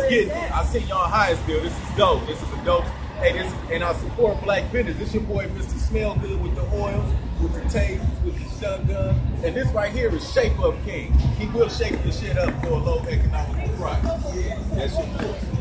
get it. I see y'all Hyattsville. This is dope. This is a dope. Hey, this and I support black vendors. This your boy, Mr. Smell Good, with the oils, with the tastes, with the stun guns. And this right here is Shape Up King. He will shake the shit up for a low economical price. That's your boy.